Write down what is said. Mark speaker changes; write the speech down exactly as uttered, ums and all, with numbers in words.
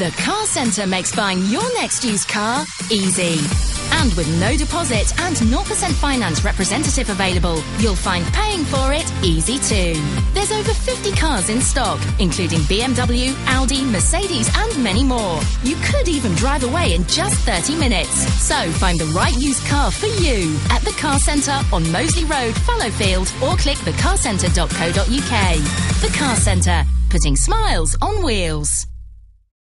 Speaker 1: The Car Centre makes buying your next used car easy. And with no deposit and zero percent finance representative available, you'll find paying for it easy too. There's over fifty cars in stock, including B M W, Audi, Mercedes and many more. You could even drive away in just thirty minutes. So find the right used car for you at the Car Centre on Moseley Road, Fallowfield, or click the car centre dot co dot uk. The Car Centre, putting smiles on wheels.